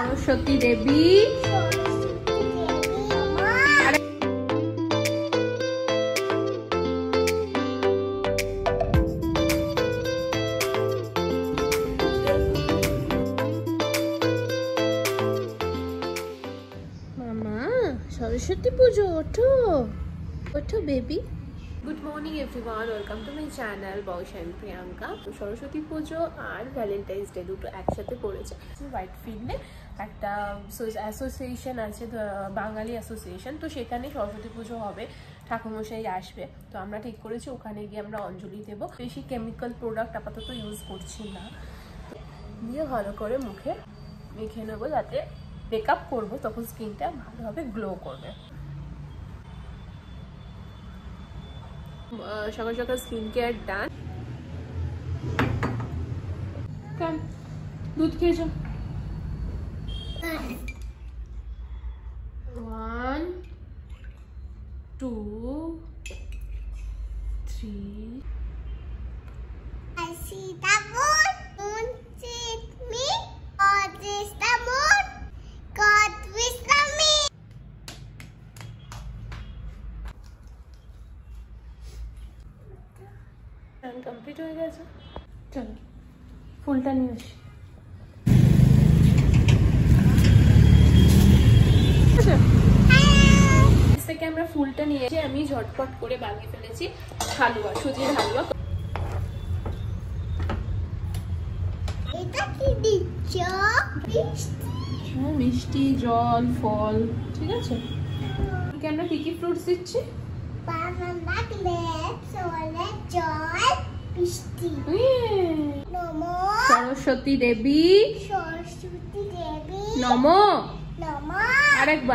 সরস্বতী দেবী। মামা সরস্বতী পুজো, ওঠো ওঠো baby. Good morning everyone, welcome to my channel Bousha and Priyanka. তো সরস্বতী পুজো আর ভ্যালেন্টাইন্স ডে দুটো একসাথে পড়েছে। হোয়াইট ফিল্ডে একটা অ্যাসোসিয়েশন আছে, বাঙালি অ্যাসোসিয়েশন, তো সেখানে সরস্বতী পুজো হবে, ঠাকুরমশাই আসবে। তো আমরা ঠিক করেছি ওখানে গিয়ে আমরা অঞ্জলি দেবো। বেশি কেমিক্যাল প্রোডাক্ট আপাতত ইউজ করছি না, দিয়ে ভালো করে মুখে মেখে নেবো, যাতে মেকআপ করবো তখন স্কিনটা ভালোভাবে গ্লো করবে। সকাল সকাল স্কিন কেয়ার ডান। দুধ খেয়েছো? 1 2 3 I see the moon. Moon sees me. God is the moon. God is the me. Complete হয়ে গেছে। চলো ফুলটা নিয়ে আসি। থেকে আমরা ফুলটা নিয়ে এসে আমি ঝটপট করে বানিয়ে ফেলেছি হালুয়া, সুজির হালুয়া। এটা কি দিচ্ছ? মিষ্টি, জল, ফল, ঠিক আছে। আমরা কি কি ফ্রুটস দিচ্ছি? বানানা, গ্রেপস, অরেঞ্জ, জল, মিষ্টি। নমো সরস্বতী দেবী। সরস্বতী দেবী নমো। নমো। আরেকবার।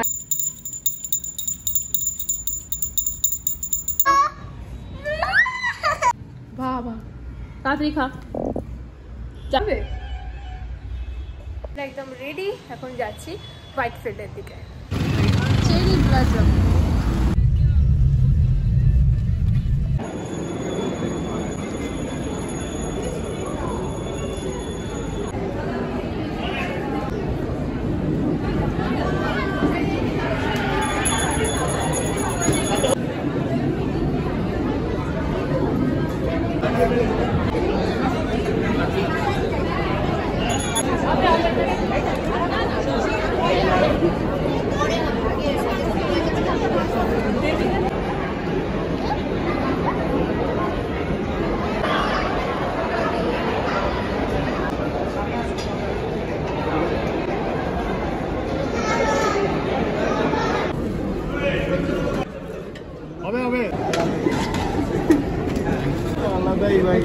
বাবা তাড়াতাড়ি খা, যাবে। একদম রেডি, এখন যাচ্ছি হোয়াইট ফিল্ডের দিকে। Cherry blossom. আলাদাই ভাই।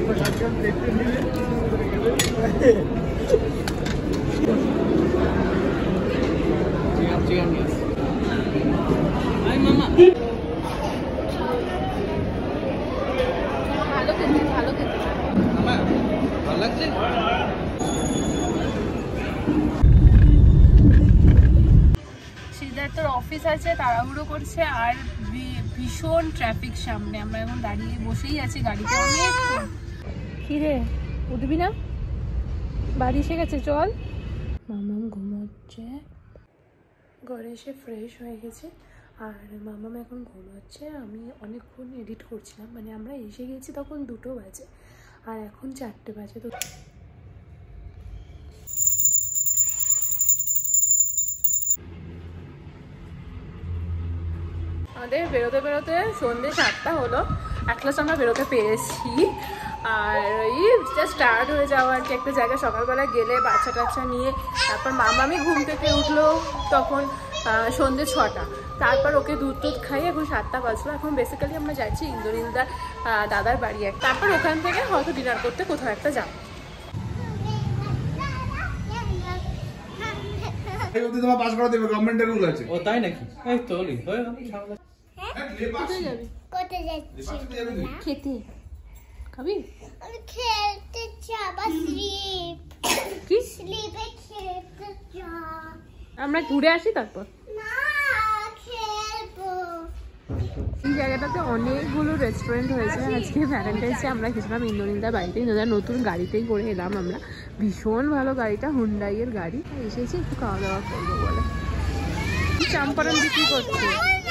ভালো খেতে, ভালো খেতে। ভালো লাগছে। সিদ্ধার্থর অফিস আছে, তাড়াহুড়ো করছে, আর ভীষণ ট্রাফিক সামনে। আমরা এখন দাঁড়িয়ে বসেই আছি গাড়িতে অনেক। কি রে, উঠবি না? বাড়ি এসে গেছে, চল। মামাম ঘুমাচ্ছে, ঘরে এসে ফ্রেশ হয়ে গেছে, আর মামাম এখন ঘুমাচ্ছে। আমি অনেকক্ষণ এডিট করছিলাম, মানে আমরা এসে গেছি তখন 2টো বাজে, আর এখন 4টে বাজে। তো আমাদের বেরোতে বেরোতে সন্ধ্যে 7টা হলো। একলাস আমরা বেরোতে পেরেছি, আর এই জাস্ট টায়ার্ড হয়ে যাওয়া আর কি। একটা জায়গায় সকালবেলা গেলে বাচ্চা টাচ্চা নিয়ে, তারপর মামামি ঘুম থেকে উঠলো তখন সন্ধ্যে 6টা, তারপর ওকে দুধ টুধ খাইয়ে এখন 7টা বাজলো। এখন বেসিক্যালি আমরা যাচ্ছি ইন্দ্রনীলদার দাদার বাড়ি, তারপর ওখান থেকে হয়তো ডিনার করতে কোথাও একটা যাবো। তোমার পাস করা দেবে, গভর্নমেন্টের রুল আছে। ও তাই নাকি? এই তো হলি হয়ে গেল। কোথায় যাবি? কোথায় যাচ্ছি? খেতে। খাবি? আমি খেলতে যাব। স্লিপ। কি? স্লিপে খেলতে যাব। আমরা ঘুরে আসি তারপর। না, খেলবো। এই জায়গাটাতে অনেকগুলো রেস্টুরেন্ট হয়েছে। আজকে ভ্যালেন্টাইন্স ডে আমরা গেছিলাম ইন্দ্রনীলদার বাড়িতে, ইন্দ্রনীলদার নতুন গাড়িতেই করে এলাম আমরা। ভীষণ ভালো গাড়িটা, হুন্ডাই এর গাড়ি। এসেছি একটু খাওয়া দাওয়া করবো বলে। চাম্পারন বিক্রি করছে।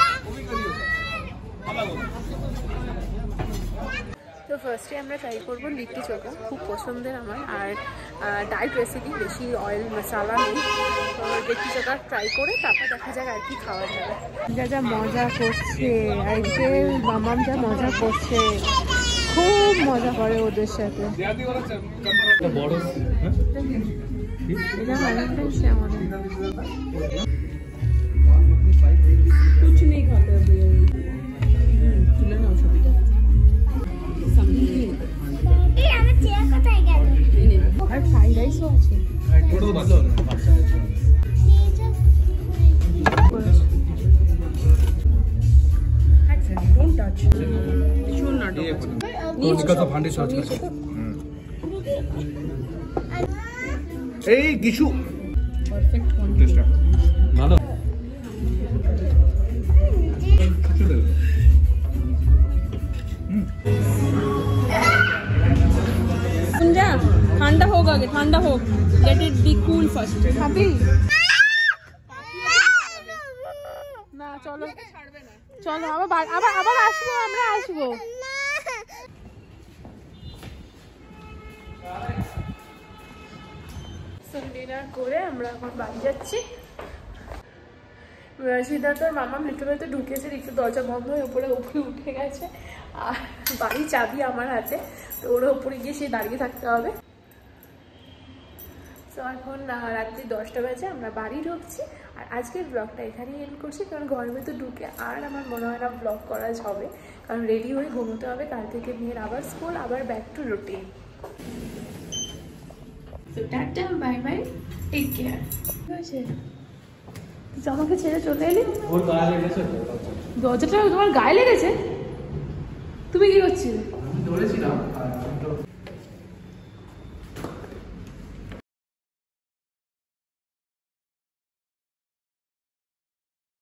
তো ফার্স্টে আমরা ট্রাই করবো লিট্টি চোখা, খুব পছন্দের আমার। আর ডায়েট রেসিপি, বেশি অয়েল মশলা নেই। তো লিট্টি চোখা ট্রাই করে তারপর দেখা যাক আর কি খাওয়া যাবে। যা মজা করছে আজকে মামাম, যা মজা করছে, খুব মজা করে ওদের সাথে। বড় এটা ভ্যালেন্টাইন্স ডে আমাদের। कुछ नहीं खाते अभी। चले ना छবিটা समझी এই আমার চেয়ার কোথায় গেল? আর ফ্রাইড রাইসও আছে। Don't touch. Should not touch. इसका तो भांडे सोच कर ए किशु Perfect quantity. ভালো किशु दे जा ठंडा होगा, ठंडा हो, let it be cool first. अभी না, চলো চলো, আবার আবার আবার আসবো, আমরা আসবো। ডিনার করে আমরা এখন বাড়ি যাচ্ছি। সিদ্ধার্থর মামা মেট্রোতে ঢুকেছে, রিক্সার দরজা বন্ধ হয়ে উপরে উঠে গেছে। আর বাড়ির চাবি আমার হাতে, তো ওরা উপরে গিয়ে সে দাঁড়িয়ে থাকতে হবে। তো এখন রাত্রি 10টা বাজে, আমরা বাড়ি ঢুকছি। আর আজকের ব্লগটা এখানেই এন্ড করছি, কারণ ঘরের ভেতর ঢুকে আর আমার মনে হয় না ব্লগ করা হবে, কারণ রেডি হয়ে ঘুমোতে হবে। কাল থেকে মেয়ের আবার স্কুল, আবার ব্যাক টু রুটিন। তো tata, bye bye, take care. ঠিক আছে, আমাকে ছেড়ে চলে এলি। ওর গায়ে লেগেছে দরজাটা তোমার গায়ে লেগেছে? তুমি কি করছিলে? আমি ধরেছিলাম